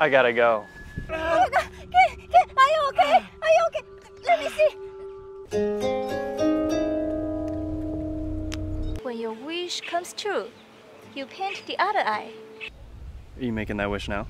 I gotta go. Oh, God. Are you okay? Are you okay? Let me see. When your wish comes true, you paint the other eye. Are you making that wish now?